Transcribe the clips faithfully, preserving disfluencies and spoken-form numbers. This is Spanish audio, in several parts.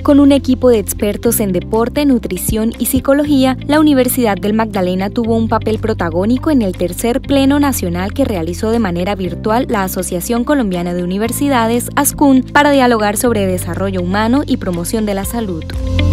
Con un equipo de expertos en deporte, nutrición y psicología, la Universidad del Magdalena tuvo un papel protagónico en el tercer Pleno Nacional que realizó de manera virtual la Asociación Colombiana de Universidades, ASCUN, para dialogar sobre desarrollo humano y promoción de la salud.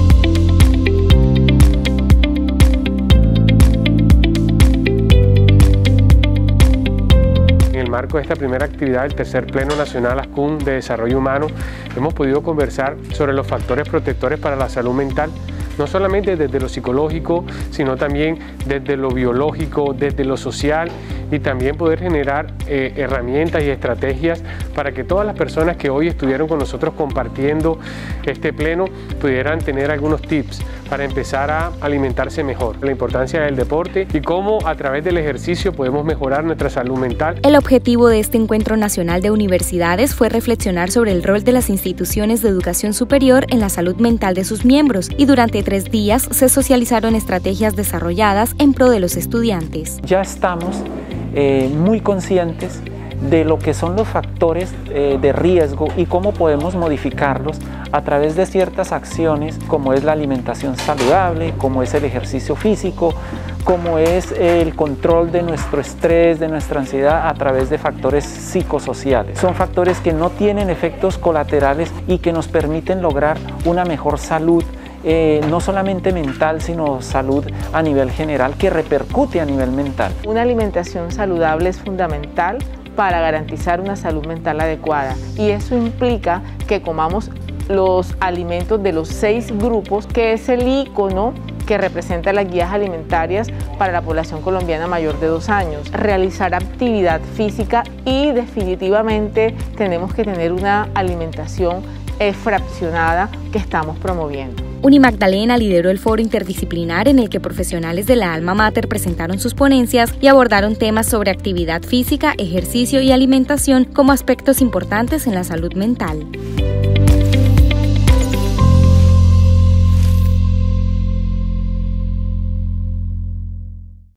En el marco de esta primera actividad del tercer Pleno Nacional ASCUN de Desarrollo Humano, hemos podido conversar sobre los factores protectores para la salud mental, no solamente desde lo psicológico, sino también desde lo biológico, desde lo social, y también poder generar eh, herramientas y estrategias para que todas las personas que hoy estuvieron con nosotros compartiendo este pleno pudieran tener algunos tips para empezar a alimentarse mejor, la importancia del deporte y cómo a través del ejercicio podemos mejorar nuestra salud mental. El objetivo de este Encuentro Nacional de Universidades fue reflexionar sobre el rol de las instituciones de educación superior en la salud mental de sus miembros, y durante tres días se socializaron estrategias desarrolladas en pro de los estudiantes. Ya estamos eh, muy conscientes de lo que son los factores eh, de riesgo y cómo podemos modificarlos a través de ciertas acciones, como es la alimentación saludable, como es el ejercicio físico, como es el control de nuestro estrés, de nuestra ansiedad a través de factores psicosociales. Son factores que no tienen efectos colaterales y que nos permiten lograr una mejor salud, Eh, no solamente mental, sino salud a nivel general, que repercute a nivel mental. Una alimentación saludable es fundamental para garantizar una salud mental adecuada, y eso implica que comamos los alimentos de los seis grupos, que es el icono que representa las guías alimentarias para la población colombiana mayor de dos años. Realizar actividad física, y definitivamente tenemos que tener una alimentación eh, fraccionada que estamos promoviendo. Unimagdalena lideró el foro interdisciplinar en el que profesionales de la Alma Mater presentaron sus ponencias y abordaron temas sobre actividad física, ejercicio y alimentación como aspectos importantes en la salud mental.